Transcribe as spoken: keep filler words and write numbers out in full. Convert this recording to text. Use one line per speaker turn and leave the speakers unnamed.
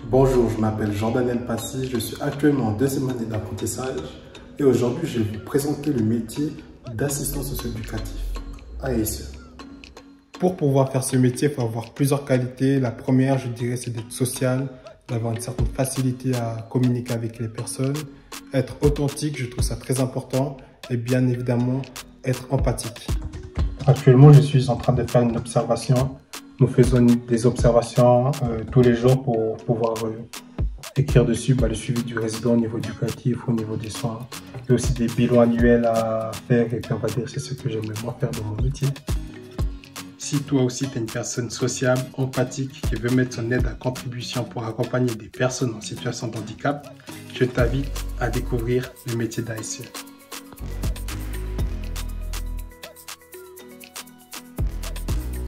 Bonjour, je m'appelle Jean-Daniel Passy, je suis actuellement en deuxième année d'apprentissage et aujourd'hui je vais vous présenter le métier d'assistant socio-éducatif à A S E. Pour pouvoir faire ce métier, il faut avoir plusieurs qualités. La première, je dirais, c'est d'être social, d'avoir une certaine facilité à communiquer avec les personnes, être authentique, je trouve ça très important, et bien évidemment être empathique. Actuellement, je suis en train de faire une observation. Nous faisons des observations euh, tous les jours pour pouvoir euh, écrire dessus bah, le suivi du résident au niveau éducatif, au niveau des soins. Il y a aussi des bilans annuels à faire et puis on va dire c'est ce que j'aimerais moi faire dans mon métier. Si toi aussi tu es une personne sociable, empathique, qui veut mettre son aide à contribution pour accompagner des personnes en situation de handicap, je t'invite à découvrir le métier d'A S E.